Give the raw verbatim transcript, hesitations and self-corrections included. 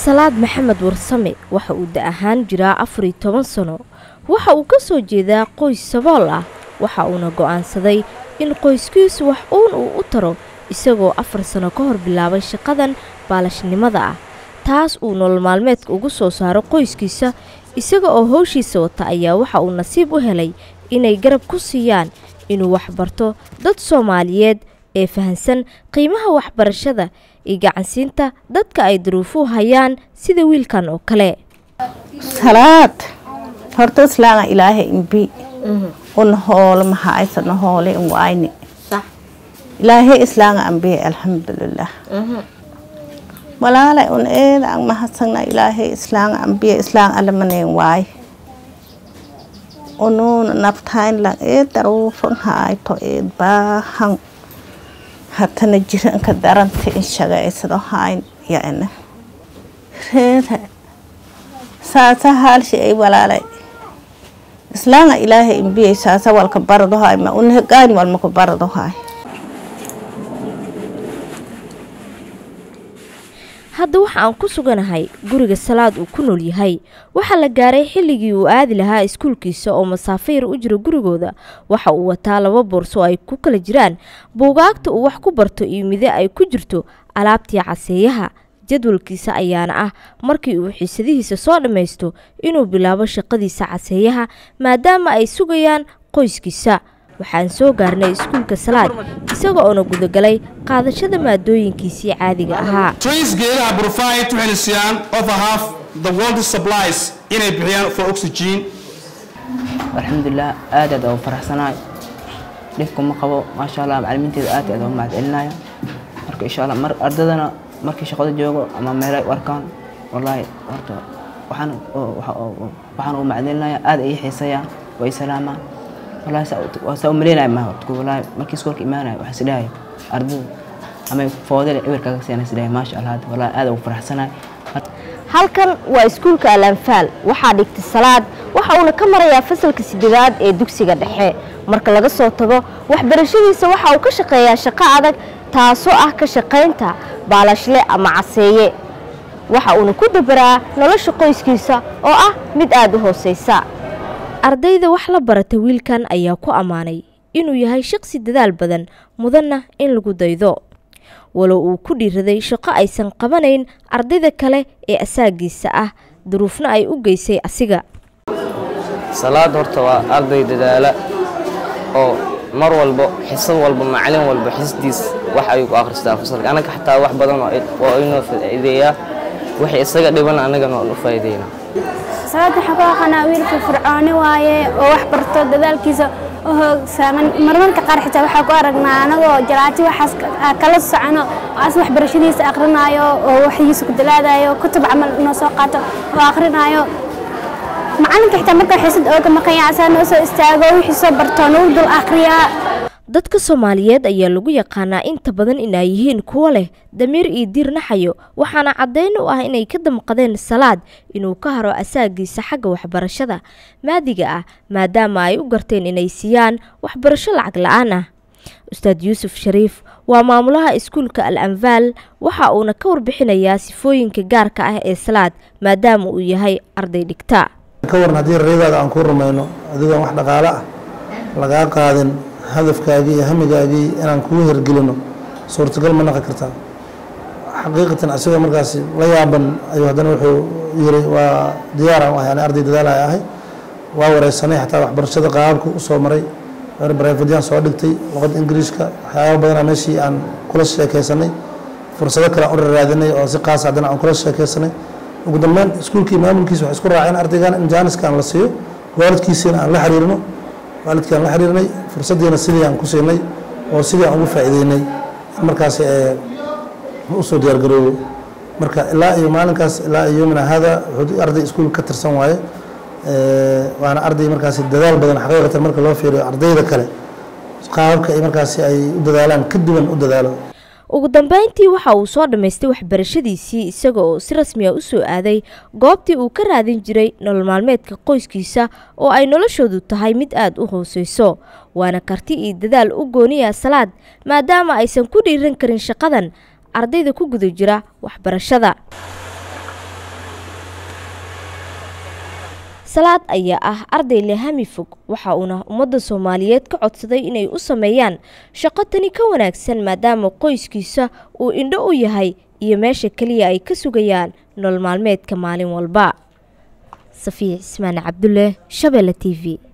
Salaad Maxamed Warsame waxa uu da ahaan jiraa afar iyo toban sano waxa uu ka soo jeedaa qoys sabool ah waxa uuna go'aansaday in qoyskiisu wax uun uu u taro isagoo afar sano ka hor bilaabay shaqadan baalashnimada ah taas uu nolol maalmeedka ugu soo saaro qoyskiisa isaga oo hawshiisa wata ayaa waxa uu nasiib u helay inay garab ku siiyaan inuu wax barto dad Soomaaliyeed ee fahansan qiimaha waxbarashada iyo gacansiinta dadka ay duruufu hayaan sida wiilkan oo kale. Salaad horta islaanga ilaahay imbi un hool ma haysan hoole in wayni sax ilaahay islaanga ambi alxamdulillah walaala un ee aan ma hasana ilaahay islaanga ambi islaan almaneen waay onun naftaan la ee daruufan hayto ee baahan hatana jiran ka daranta in shaqaysado hayn yaana reeda saasa hal shay walaalay islaanga ilaahay imbi saasa walka barado hay ma un gaan wal ma ko barado hay hadda waxa aan ku suganahay guriga Salaad uu ku nool yahay waxa la gaaray xilligii uu aadi lahaa iskuulkiisa oo masaafir u jiro gurigooda waxa uu wataa laba boorso ay ku kala jiraan buugaagta uu wax ku barto iyo mide ay ku jirto alaabtii caseeyaha jadwalkiisa ayaana ah markii uu xiisadihiisa soo dhameysto inuu bilaabo shaqadiisa caseeyaha maadaama ay sugayaan qoyskiisa waxaan soo gaarnay iskuulka Salaad isaga oo guda galay qaadashada maadooyinkiisii caadiga ahaa. Trees geedaha provide waxay of a half the world supplies inay bixiyaan for oxygen. Alxamdulillah aad aad oo faraxsanahay dhifkuma qabo ma sha Allah macallimiinteeda aad aad oo macdilnaya marka insha Allah mar ardadana markii shaqada joogo ama meel ay arkaan wallahi horta waxaan waxaan u macdilnaya aad ay xiisayaan way salaamaan والله سأ ملينا ما تقول والله ما كيسولك إيمانه وحسداي أرض أما فاضل عبر كذا سنة سداي ما شاء الله هذا والله هذا وفرح سنة halkan waa iskuulka Al-Anfal waxa dhigtay Salaad waxa uu ka marayaa fasalka sideedaad ee dugsiga dhexe marka laga soo tago waxbarashadiisa waxa uu ka shaqeeyaa shaqo adag taasoo ah ka shaqeynta baalashle ama caseeye waxa uu ku dabaraa nolosha qoyskiisa oo ah mid aad u hooseysa. ardayda wax la barata wiilkan ayaa ku amaanay inuu yahay shaqsi dadaal badan mudanna in lagu daydo walow uu ku dhiiraday shaqo aysan qabanayn ardayda kale ee asaagiisa ah duruufna ay u geysay asiga. Salaad horta waa arday dadaala oo mar walba xisad walba macallin walba xisdiis wax ay ku akhristaa fasalka anaga xataa wax badan oo inoo faa'iideeya wixii isaga dhiban anaga noo faa'iideeyna. Salaad waxa qana wiilka fircooni waaye oo wax barto dadaalkiisa oo saaman marmarka qaar xitaa waxa ku aragnaa anagoo jalaati waxaas kala socno as wax barashadiisa aqrinayo oo waxiisa ku dalaadayo kutub amal noo soo qaato oo aqrinayo macallinka xitaa marka xiisad oo ka maqayaasaan oo soo istaago wixii soo barto noo dul aqriya. dadka Soomaaliyeed ayaa lagu yaqaanaa inta badan inay yihiin kuwa leh damiir iyo diir naxayo waxaana cadeyn u ah inay ka damqadeen Salaad inuu ka haro asaagiisa xagga waxbarashada maadiga ah maadaama ay u garteen inay siiyaan waxbarasho lacag la'aan ah. Ustaad Yuusuf Shariif waa maamulaha iskuulka Al-Anfal waxa uu ka warbixinayaa sifooyinka gaarka ah ee Salaad maadaama uu yahay arday dhigta. ka warna hadii reedaada aan ku rumayno adiga wax dhaqaale ah laga qaadin hadafkaagi iyo hamigaagi inaan ku hergelino suurtagal ma noqon kartaa xaqiiqatan asiga markaas la yaaban ayuu hadana wuxuu yiri waa diyaar ah yani arday dadaal ah waa wareysanay xataa waxbarashada qaabku u soo maray reer barafadiyaan soo dhigtay luqad ingiriiska waxyaabo badan meeshii aan kula sheekaysanay fursado kale oo raadinay oo si qaas ah aan kula sheekaysanay ugu dambeyn iskuulkii maamulkiisa waxa isku raaceen ardaygan in jaaniskan la siiyo waalidkiisina aan la xiriirno waalidkan la xiriirnay fursadeena sidii aan ku siinay oo sidii aan ugu faa'iideynay markaas ee u soo diyaar garoobo marka ilaa iyo maalinkaas ilaa iyo min hada wuxuu arday iskuul ka tirsan waaye ee waana arday markaas dadaal badan xaqiiqatan marka loo fiiriyo ardayda kale qaabka ay markaas ay u dadaalaan ka duwan u dadaalo. ugu dambeyntii waxa uu soo dhameystay waxbarashadiisii isaga oo si rasmi ah u soo aaday goobtii uu ka raadin jiray nolol maalmeedka qoyskiisa oo ay noloshoodu tahay mid aad u hooseyso waana karti iyo dadaal u gooniya Salaad maadaama aysan ku dhiiran karin shaqadan ardayda ku guda jira waxbarashada. Salaad ayaa ah arday leh hami fog waxa uuna ummadda Soomaaliyeed ka codsaday inay u sameeyaan shaqo tani ka wanaagsan maadaama qoyskiisa uu indho u yahay iyo meesha kaliya ay ka sugayaan nolol maalmeedka maalin walba. Safiya Ismaan Cabdulle, Shabeelle T V.